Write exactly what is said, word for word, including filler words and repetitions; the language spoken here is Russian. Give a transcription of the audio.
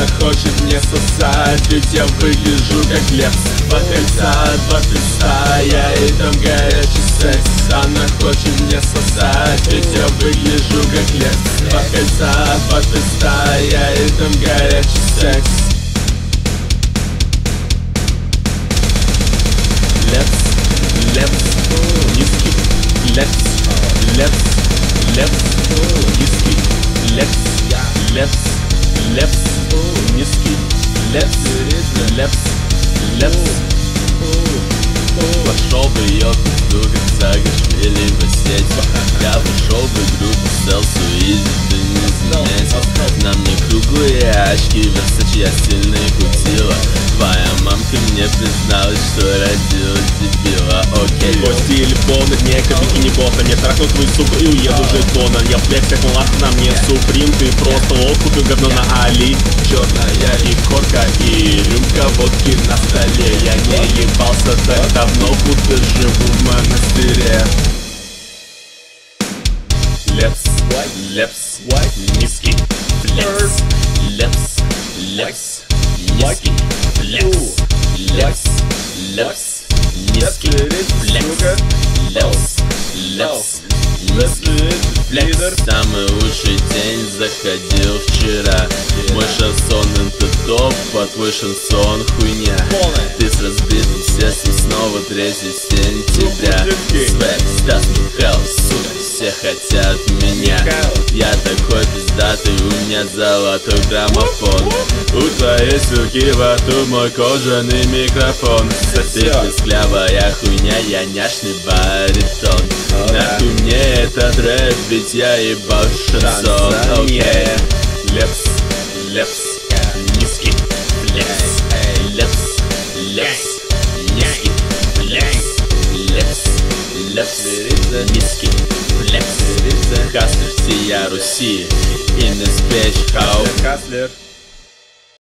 хочет мне сосать, ведь я выгляжу как лепс. Два кольца, два писта, я и там горячий секс. Она хочет мне сосать, ведь я выгляжу как лепс. Два кольца, два писта, я и там горячий секс. Лепс, лепс, низкий, лепс, лепс, лепс, низкий, лепс, лепс, лепс, низкий, лепс, лепс, лепс. Пошел бы ее в пизду, как Саакашвили в сеть. Я пошел бы в группу селсу, изи, ты не заметил. На мне круглые очки, Версачи я сильно и крутила. Твоя мамка мне призналась, что родила дебила. Окей, Кости или полный дне, как бикини-бота. Не трахну твою суку и уеду жетона. Я флекс как мулат, на мне суприм. Ты просто лох, купил говно на Али. черная и корка и рюмка водки на столе. Я не ебался так давно, будто живу в монастыре. Лепс, лепс, низкий, флекс. Лепс, лепс, низкий, флекс. Лепс, лепс, низкий, флекс. Лепс, лепс, низкий, флекс. Самый лучший день заходил вчера. Мой шансон это топ, а твой шансон хуйня. Ты с разбитым сердцем снова третьего сентября. Свэг, Стас, Михаил, сука, все хотят меня. Я такой пиздатый, у меня золотой граммофон. У твоей суки во рту мой кожаный микрофон. Сосед песклявая хуйня, я няшный баритон. Нахуй мне этот рэп, ведь я ебал шансон. Окей, лепс, лепс, низкий, флекс. Лепс, лепс, низкий, флекс. Лепс, лепс, низкий, флекс. Хаслер всея Руси, in this bitch, how. Хаслер.